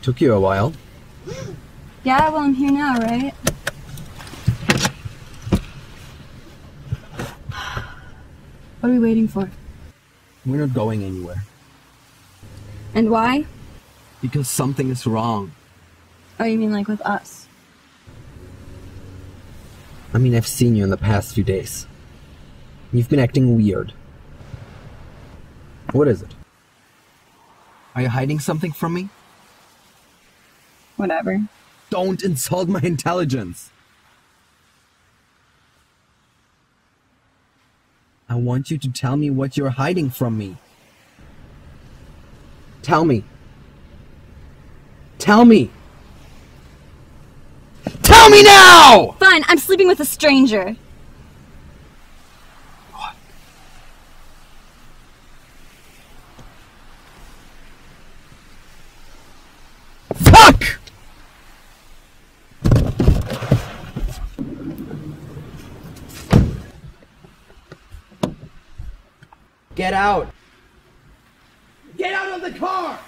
Took you a while. Yeah, well, I'm here now, right? What are we waiting for? We're not going anywhere. And why? Because something is wrong. Oh, you mean like with us? I mean, I've seen you in the past few days. You've been acting weird. What is it? Are you hiding something from me? Whatever. Don't insult my intelligence! I want you to tell me what you're hiding from me. Tell me. Tell me! Tell me now! Fine, I'm sleeping with a stranger. What? Fuck! Get out! Get out of the car!